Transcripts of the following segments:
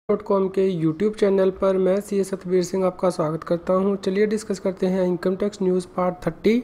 .com के YouTube channel पर मैं सी सतबीर सिंह आपका स्वागत करता हूं। चलिए डिस्कस करते हैं income tax news part 30।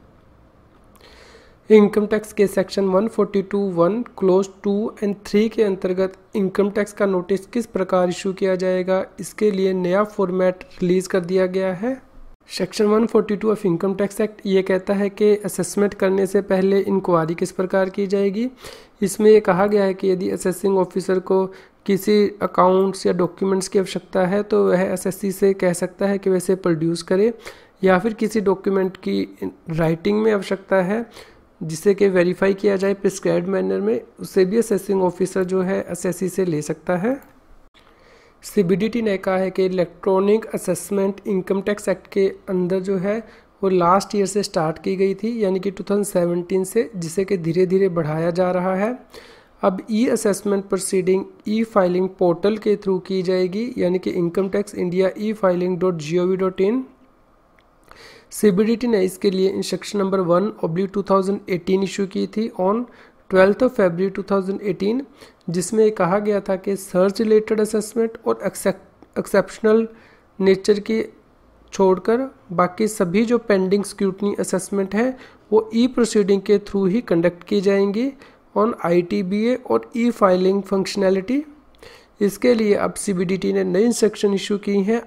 Income tax के सेक्शन 142(1) क्लोज 2 एंड 3 के अंतर्गत इनकम टैक्स का नोटिस किस प्रकार इशू किया जाएगा, इसके लिए नया फॉर्मेट रिलीज़ कर दिया गया है। Section 142 of income tax act ये कहता है कि असेसमेंट करने से पहले इंक्वायरी किस प्रकार की जाएगी। इसमें ये कहा गया है कि यदि असेसिंग ऑफिसर को किसी अकाउंट्स या डॉक्यूमेंट्स की आवश्यकता है तो वह एसएससी से कह सकता है कि वैसे प्रोड्यूस करे, या फिर किसी डॉक्यूमेंट की राइटिंग में आवश्यकता है जिसे कि वेरीफाई किया जाए प्रिस्क्राइब्ड मैनर में, उससे भी असेसिंग ऑफिसर जो है एसएससी से ले सकता है। सीबीडीटी ने कहा है कि electronic assessment income tax act के अंदर जो है वो लास्ट ईयर से स्टार्ट की गई थी, यानी कि 2017 से, जिसे कि धीरे धीरे बढ़ाया जा रहा है। अब e assessment proceeding e filing portal के थ्रू की जाएगी, यानी कि income tax India e-filing.gov.in। CBDT ने इसके लिए इंस्ट्रक्शन नंबर 1/2018 इशू की थी ऑन 12 फरवरी 2018, जिसमें कहा गया था कि सर्च रिलेटेड असेसमेंट और एक्सेप्शनल नेचर की छोड़कर बाकी सभी जो पेंडिंग स्क्रूटनी असेसमेंट है वो ई प्रोसीडिंग के थ्रू ही कंडक्ट की जाएंगी ऑन ITBA और ई फाइलिंग फंक्शनैलिटी। इसके लिए अब सीबीडीटी ने नई इंस्ट्रक्शन इशू की हैं।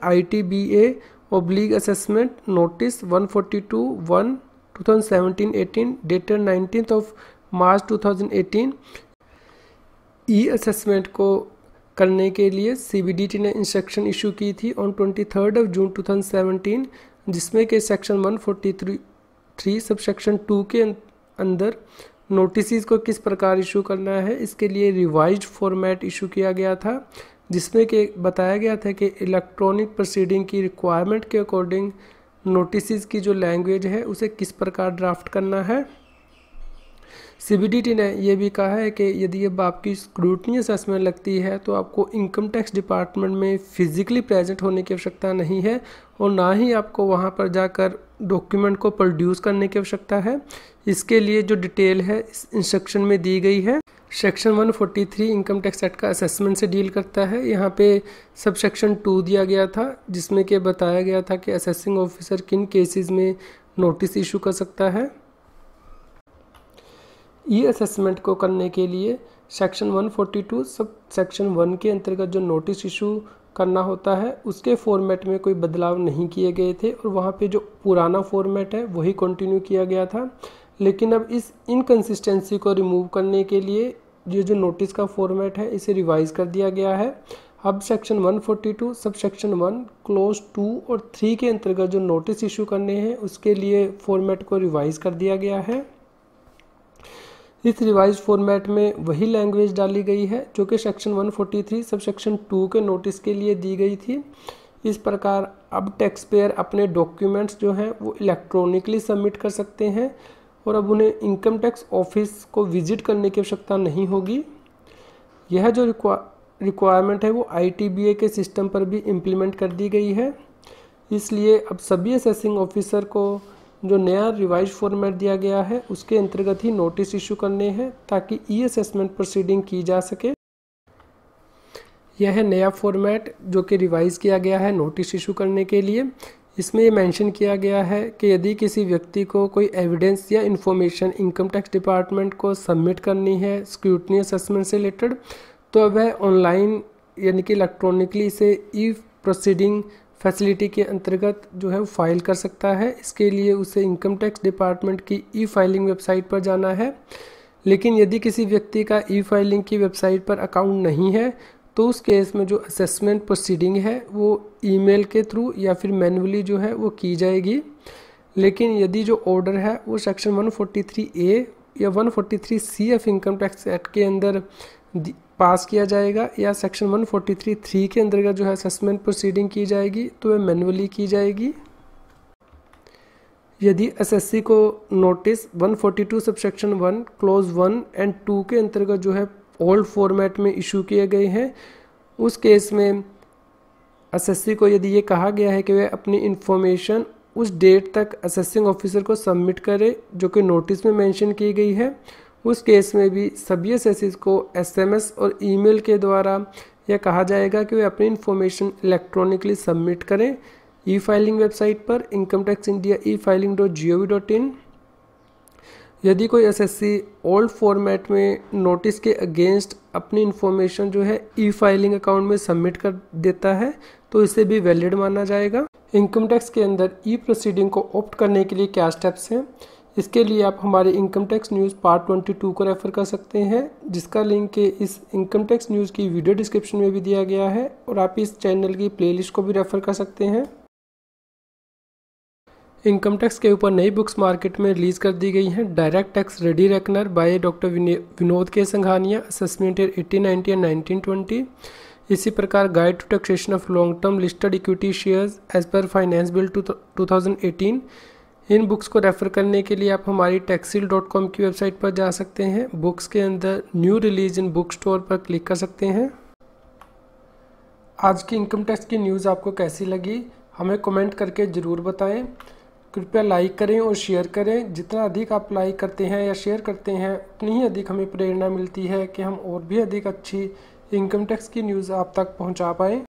ITBA assessment notice 142(1) 2017-18 dated 19 March 2018। E assessment को करने के लिए सीबीडीटी ने इंस्ट्रक्शन इशू की थी ऑन 23 जून 2017, जिसमें के सेक्शन 143 सबसेक्शन 2 के अंदर नोटिस को किस प्रकार इशू करना है, इसके लिए रिवाइज्ड फॉर्मेट इशू किया गया था, जिसमें कि बताया गया था कि इलेक्ट्रॉनिक प्रोसीडिंग की रिक्वायरमेंट के अकॉर्डिंग नोटिस की जो लैंग्वेज है उसे किस प्रकार ड्राफ्ट करना है। सीबीडीटी ने यह भी कहा है कि यदि अब आपकी स्क्रूटनी असेसमेंट लगती है तो आपको इनकम टैक्स डिपार्टमेंट में फिजिकली प्रेजेंट होने की आवश्यकता नहीं है और ना ही आपको वहां पर जाकर डॉक्यूमेंट को प्रोड्यूस करने की आवश्यकता है। इसके लिए जो डिटेल है इस इंस्ट्रक्शन में दी गई है। सेक्शन 143 इनकम टैक्स एक्ट का असेसमेंट से डील करता है। यहाँ पे सब सेक्शन 2 दिया गया था, जिसमें कि बताया गया था कि असेसिंग ऑफिसर किन केसेस में नोटिस इशू कर सकता है। ई असेसमेंट को करने के लिए सेक्शन 142 सब सेक्शन 1 के अंतर्गत जो नोटिस इशू करना होता है उसके फॉर्मेट में कोई बदलाव नहीं किए गए थे और वहाँ पे जो पुराना फॉर्मेट है वही कंटिन्यू किया गया था। लेकिन अब इस इनकंसिस्टेंसी को रिमूव करने के लिए ये जो नोटिस का फॉर्मेट है इसे रिवाइज कर दिया गया है। अब सेक्शन 142 सब सेक्शन 1 क्लोज 2 और 3 के अंतर्गत जो नोटिस इशू करने हैं उसके लिए फॉर्मेट को रिवाइज कर दिया गया है। इस रिवाइज फॉर्मेट में वही लैंग्वेज डाली गई है जो कि सेक्शन 143 सब सेक्शन 2 के नोटिस के लिए दी गई थी। इस प्रकार अब टैक्स पेयर अपने डॉक्यूमेंट्स जो हैं वो इलेक्ट्रॉनिकली सबमिट कर सकते हैं और अब उन्हें इनकम टैक्स ऑफिस को विजिट करने की आवश्यकता नहीं होगी। यह जो रिक्वायरमेंट है वो ITBA के सिस्टम पर भी इम्प्लीमेंट कर दी गई है। इसलिए अब सभी असेसिंग ऑफिसर को जो नया रिवाइज फॉर्मेट दिया गया है उसके अंतर्गत ही नोटिस इशू करने हैं ताकि ई असेसमेंट प्रोसीडिंग की जा सके। यह है नया फॉर्मेट जो कि रिवाइज किया गया है नोटिस इशू करने के लिए। इसमें ये मेंशन किया गया है कि यदि किसी व्यक्ति को कोई एविडेंस या इन्फॉर्मेशन इनकम टैक्स डिपार्टमेंट को सबमिट करनी है स्क्रूटनी असेसमेंट से रिलेटेड, तो वह ऑनलाइन यानी कि इलेक्ट्रॉनिकली इसे ई प्रोसीडिंग फैसिलिटी के अंतर्गत जो है वो फाइल कर सकता है। इसके लिए उसे इनकम टैक्स डिपार्टमेंट की ई फाइलिंग वेबसाइट पर जाना है। लेकिन यदि किसी व्यक्ति का ई फाइलिंग की वेबसाइट पर अकाउंट नहीं है तो उस केस में जो असेसमेंट प्रोसीडिंग है वो ईमेल के थ्रू या फिर मैन्युअली जो है वो की जाएगी। लेकिन यदि जो ऑर्डर है वो सेक्शन 143A या 143C of income tax act के अंदर पास किया जाएगा या सेक्शन 143(3) के अंतर्गत जो है असेसमेंट प्रोसीडिंग की जाएगी तो वह मैन्युअली की जाएगी। यदि एसएससी को notice 142 sub section 1 close 1 and 2 के अंतर्गत जो है ओल्ड फॉर्मेट में इशू किए गए हैं, उस केस में एसएससी को यदि ये कहा गया है कि वह अपनी इंफॉर्मेशन उस डेट तक असेसिंग ऑफिसर को सबमिट करे जो कि नोटिस में मेंशन की गई है, उस केस में भी सभी एसएससीज को SMS और ईमेल के द्वारा यह कहा जाएगा कि वे अपनी इन्फॉर्मेशन इलेक्ट्रॉनिकली सबमिट करें ई फाइलिंग वेबसाइट पर incometaxindia.e-filing.gov.in। यदि कोई एसएससी ओल्ड फॉर्मेट में नोटिस के अगेंस्ट अपनी इन्फॉर्मेशन जो है ई फाइलिंग अकाउंट में सबमिट कर देता है तो इसे भी वैलिड माना जाएगा। इनकम टैक्स के अंदर ई प्रोसीडिंग को ऑप्ट करने के लिए क्या स्टेप्स हैं, इसके लिए आप हमारे इनकम टैक्स न्यूज़ पार्ट 22 को रेफ़र कर सकते हैं, जिसका लिंक इस इनकम टैक्स न्यूज़ की वीडियो डिस्क्रिप्शन में भी दिया गया है, और आप इस चैनल की प्लेलिस्ट को भी रेफ़र कर सकते हैं। इनकम टैक्स के ऊपर नई बुक्स मार्केट में रिलीज़ कर दी गई हैं। Direct tax ready reckoner by doctor Vinod K Sanghania, assessment year 1890 and 1920। इसी प्रकार guide to taxation of long term listed equity shares as per finance bill 2018। इन बुक्स को रेफ़र करने के लिए आप हमारी taxil.com की वेबसाइट पर जा सकते हैं। बुक्स के अंदर new release in book store पर क्लिक कर सकते हैं। आज की इनकम टैक्स की न्यूज़ आपको कैसी लगी हमें कमेंट करके ज़रूर बताएं। कृपया लाइक करें और शेयर करें। जितना अधिक आप लाइक करते हैं या शेयर करते हैं उतनी ही अधिक हमें प्रेरणा मिलती है कि हम और भी अधिक अच्छी इनकम टैक्स की न्यूज़ आप तक पहुंचा पाएँ।